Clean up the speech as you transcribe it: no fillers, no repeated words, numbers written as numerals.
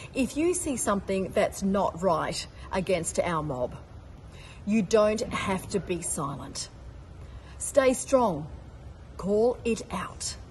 If you see something that's not right against our mob, you don't have to be silent. Stay strong. Call it out.